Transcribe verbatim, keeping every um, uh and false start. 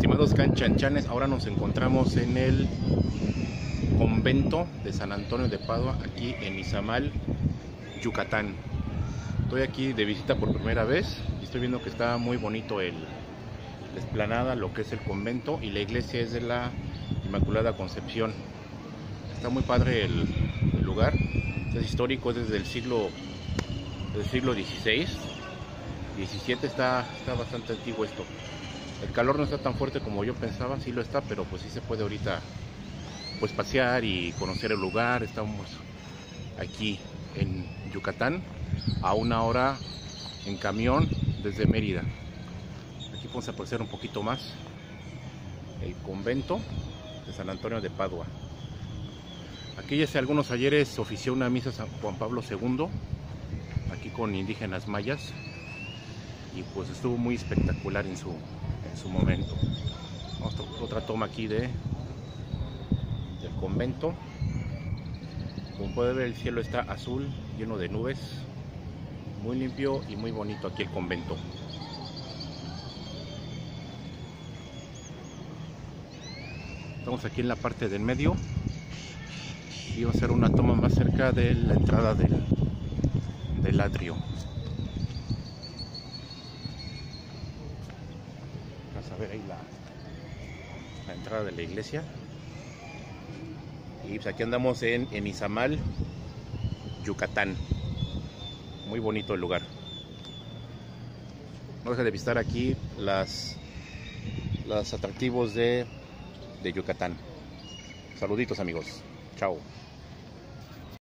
Estimados canchanchanes, ahora nos encontramos en el convento de San Antonio de Padua, aquí en Izamal, Yucatán. Estoy aquí de visita por primera vez y estoy viendo que está muy bonito el, la explanada, lo que es el convento, y la iglesia es de la Inmaculada Concepción. Está muy padre el, el lugar, es histórico, es desde el siglo, del siglo dieciséis, diecisiete, está, está bastante antiguo esto. El calor no está tan fuerte como yo pensaba, sí lo está, pero pues sí se puede ahorita pues pasear y conocer el lugar. Estamos aquí en Yucatán, a una hora en camión desde Mérida. Aquí vamos a apreciar un poquito más el convento de San Antonio de Padua. Aquí ya hace algunos ayeres ofició una misa San Juan Pablo segundo, aquí con indígenas mayas, y pues estuvo muy espectacular en su, en su momento. Vamos a otra toma aquí de del convento. Como puede ver, el cielo está azul, lleno de nubes, muy limpio y muy bonito aquí el convento. Estamos aquí en la parte del medio y vamos a hacer una toma más cerca de la entrada del, del atrio. Vamos a ver ahí la, la entrada de la iglesia. Y pues aquí andamos en, en Izamal, Yucatán. Muy bonito el lugar. No deja de visitar aquí las, los atractivos de, de Yucatán. Saluditos, amigos. Chao.